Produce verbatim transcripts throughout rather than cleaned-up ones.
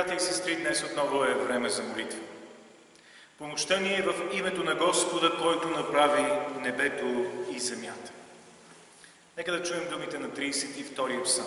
Братя и сестри, днес отново е време за молитва. Помощта ни е в името на Господа, който направи небето и земята. Нека да чуем думите на тридесет и втория псалм.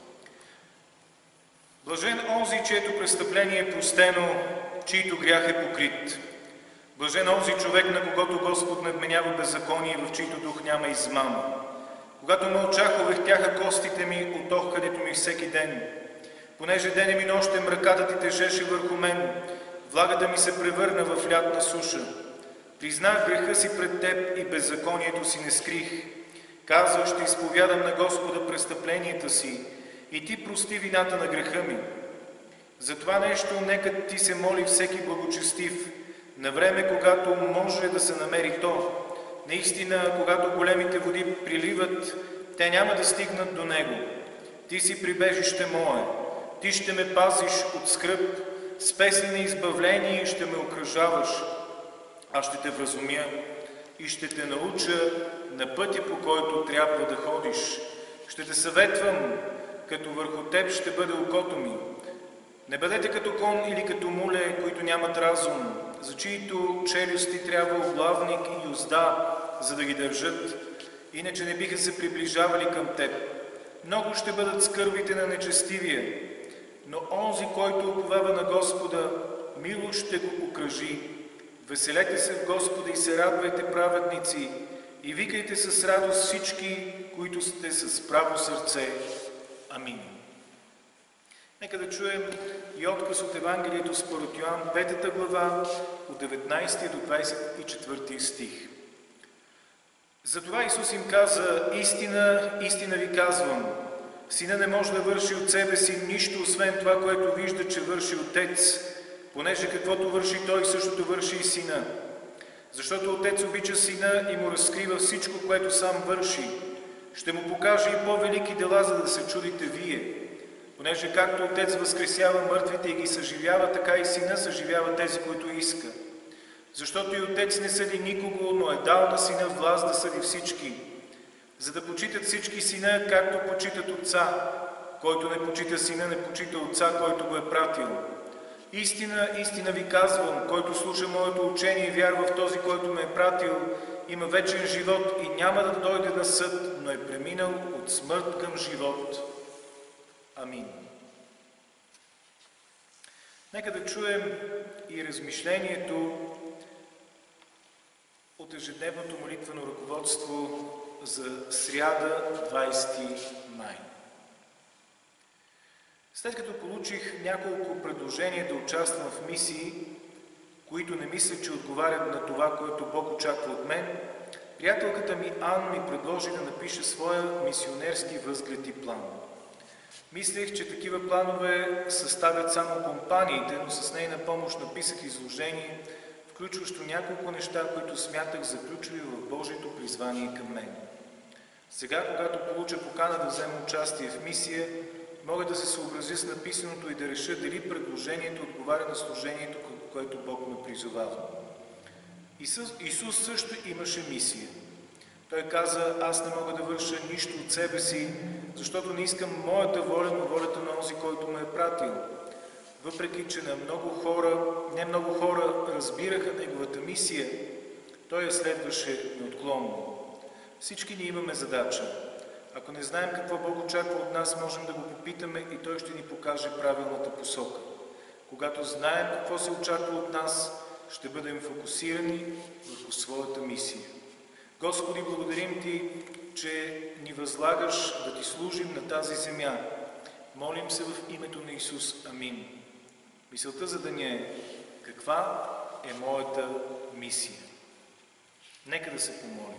Блажен онзи, чието престъпление е простено, чийто грях е покрит. Блажен онзи човек, на когото Господ не вменява беззаконие, в чийто дух няма измама. Когато мълчах, увехтяха костите ми от охкането ми всеки ден. Понеже денем и нощем ръката ти тежеше върху мен, влагата ми се превърна в лятна суша. Признах греха си пред теб и беззаконието си не скрих. Казах, ще изповядам на Господа престъпленията си и ти прости вината на греха ми. За това нещо нека ти се моли всеки благочестив, на време, когато може да се намери то. Наистина, когато големите води приливат, те няма да стигнат до него. Ти си прибежище мое, ти ще ме пазиш от скръб, с песни на избавление ще ме окръжаваш. Аз ще те вразумя и ще те науча на пътя, по който трябва да ходиш. Ще те съветвам, като върху теб ще бъде окото ми. Не бъдете като кон или като муле, които нямат разум, за чието челюсти трябва облавник и юзда, за да ги държат, иначе не биха се приближавали към теб. Много ще бъдат скърбите на нечестивия, но онзи, който уповава на Господа, милост ще го окръжи. Веселете се в Господа и се радвайте, праведници, и викайте с радост всички, които сте с право сърце. Амин. Нека да чуем и отказ от Евангелието според Йоан, петата глава, от деветнадесети до двадесет и четвърти стих. Затова Исус им каза: истина, истина ви казвам, Сина не може да върши от себе си нищо, освен това, което вижда, че върши Отец, понеже каквото върши Той, същото върши и Сина. Защото Отец обича Сина и му разкрива всичко, което сам върши. Ще му покаже и по-велики дела, за да се чудите вие. Понеже както Отец възкресява мъртвите и ги съживява, така и Сина съживява тези, които иска. Защото и Отец не съди никого, но е дал на Сина власт да съди всички, за да почитат всички Сина, както почитат Отца. Който не почита Сина, не почита Отца, който го е пратил. Истина, истина ви казвам, който слуша моето учение и вярва в този, който ме е пратил, има вечен живот и няма да дойде на съд, но е преминал от смърт към живот. Амин. Нека да чуем и размишлението от ежедневното молитвено ръководство за сряда, двадесети май. След като получих няколко предложения да участвам в мисии, които не мисля, че отговарят на това, което Бог очаква от мен, приятелката ми Ан ми предложи да напиша своя мисионерски възглед и план. Мислех, че такива планове съставят само компаниите, но с нейна помощ написах изложение, включващо няколко неща, които смятах за ключови в Божието призвание към мен. Сега, когато получа покана да взема участие в мисия, мога да се съобразя с написаното и да реша дали предложението отговаря на служението, което Бог ме призовава. Исус, Исус също имаше мисия. Той каза: аз не мога да върша нищо от себе си, защото не искам моята воля, но волята на онзи, който ме е пратил. Въпреки че на много хора, не много хора разбираха неговата мисия, той я следваше неотклонно. Всички ние имаме задача. Ако не знаем какво Бог очаква от нас, можем да го попитаме и Той ще ни покаже правилната посока. Когато знаем какво се очаква от нас, ще бъдем фокусирани върху своята мисия. Господи, благодарим Ти, че ни възлагаш да Ти служим на тази земя. Молим се в името на Исус. Амин. Мисълта за деня е: каква е моята мисия? Нека да се помолим.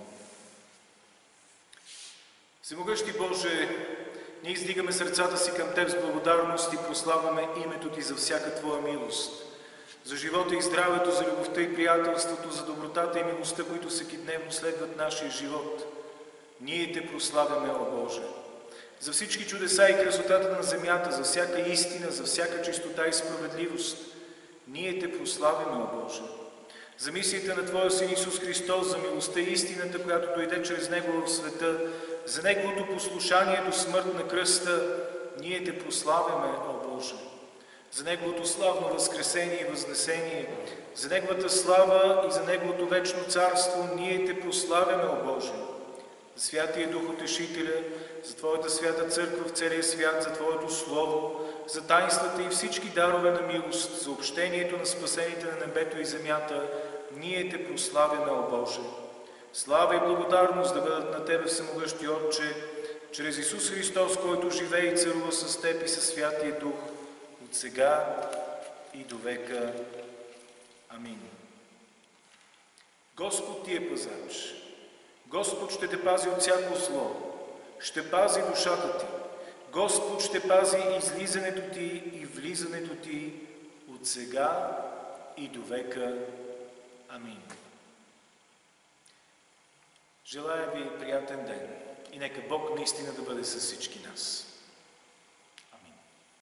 Всемогъщи Боже, ние издигаме сърцата си към Теб с благодарност и прославяме името Ти за всяка Твоя милост, за живота и здравето, за любовта и приятелството, за добротата и милостта, които всекидневно следват нашия живот. Ние Те прославяме, о Боже, за всички чудеса и красотата на земята, за всяка истина, за всяка чистота и справедливост. Ние Те прославяме, о Боже, за мисията на Твоя Син Исус Христос, за милостта и истината, която дойде чрез Него в света, за Неговото послушание до смърт на кръста. Ние Те прославяме, о Боже, за Неговото славно възкресение и възнесение, за Неговата слава и за Неговото вечно царство, ние Те прославяме, о Боже. За Святия Дух Утешителя, за Твоята свята църква в целия свят, за Твоето Слово, за тайнствата и всички дарове на милост, за общението на спасените на небето и земята, ние Те прославяме, о Боже. Слава и благодарност да бъдат на Тебе, Всемогъщи Отче, чрез Исус Христос, който живее и царува с Теб и със Святия Дух, от сега и до века. Амин. Господ ти е пазач. Господ ще те пази от всяко зло. Ще пази душата ти. Господ ще пази излизането ти и влизането ти от сега и до века. Амин. Желая ви приятен ден и нека Бог наистина да бъде с всички нас.